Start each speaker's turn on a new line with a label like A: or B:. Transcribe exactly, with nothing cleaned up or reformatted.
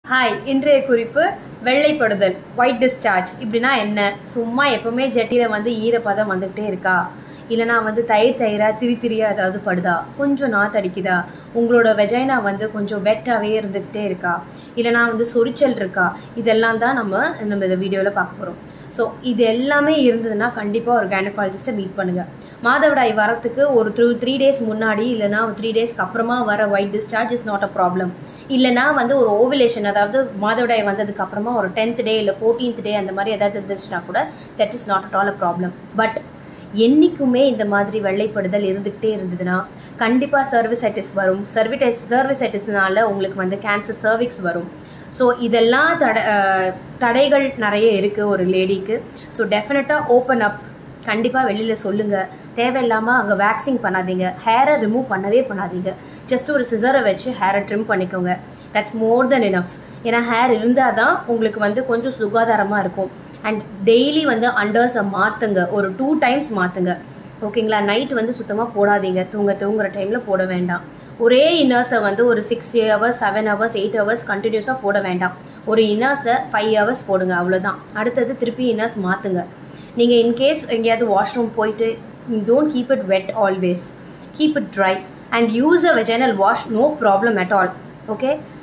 A: Hi, இன்றைய குறிப்பு வெள்ளைப்படுதல் white discharge இப்படினா என்ன சும்மா எப்பவுமே ஜெட்டில வந்து ஈரப்பதம் வந்துட்டே இருக்கா இல்லனா வந்து தயிர் தயிரா திரி திரியா ஏதாவது படுதா கொஞ்சம் நாத்து அடிக்குதா உங்களோட வெஜைனா வந்து கொஞ்சம் வெட்டாவே இருந்துட்டே இருக்கா இல்லனா வந்து சொரிச்சல் இருக்கா இதெல்லாம் தான் நம்ம நம்ம இந்த வீடியோல பார்க்க போறோம் சோ இது எல்லாமே இருந்ததுனா கண்டிப்பா ஒரு கைனகாலஜிஸ்ட மீட் பண்ணுங்க மாதவிடாய் வரதுக்கு ஒரு three days முன்னாடி இல்லனா three days அப்புறமா வர white discharge is not a problem இல்லனா வந்து ஒரு ஓவுலேஷன் அதாவது மாதவிடாய் வந்ததுக்கு அப்புறமா ஒரு tenth day இல்ல fourteenth day அந்த மாதிரி ஏதாவது இருந்துச்சுனா கூட that is not at all a problem but என்னைக்குமே இந்த மாதிரி வெள்ளைப்படுதல் இருந்துட்டே இருந்ததுனா கண்டிப்பா சர்விசைட்டிஸ் வரும் சர்விடைஸ் சர்விசைட்டிஸ்னால உங்களுக்கு வந்து கேன்சர் சர்விக்ஸ் வரும் சோ இதெல்லாம் தடைகள் நிறைய இருக்கு ஒரு லேடிக்கு சோ டெஃபினட்டா ஓபன் அப் கண்டிப்பா வெளியில சொல்லுங்க தேவையில்லாம அங்க வேக்சிங் பண்ணாதீங்க ஹேரை ரிமூவ் பண்ணவே பண்ணாதீங்க ஜஸ்ட் ஒரு சிசரை வச்சு ஹேரை ட்ரிம் பண்ணிக்கோங்க தட்ஸ் மோர் தென் எனஃப் ஏன்னா ஹேர் இருந்தால் தான் உங்களுக்கு வந்து கொஞ்சம் சுகாதாரமாக இருக்கும் அண்ட் டெய்லி வந்து அண்டர்ஸை மாற்றுங்க ஒரு டூ டைம்ஸ் மாற்றுங்க ஓகேங்களா நைட் வந்து சுத்தமாக போடாதீங்க தூங்க தூங்குற டைமில் போட வேண்டாம் ஒரே இன்னர்ஸை வந்து ஒரு six hours seven hours eight hours கண்டினியூஸாக போட வேண்டாம் ஒரு இன்னர்ஸை ஃபைவ் ஹவர்ஸ் போடுங்க அவ்வளோதான் அடுத்தது திருப்பி இன்னர்ஸ் மாற்றுங்க நீங்கள் இன்கேஸ் எங்கேயாவது வாஷ்ரூம் போயிட்டு don't keep it wet always keep it dry and use a vaginal wash no problem at all okay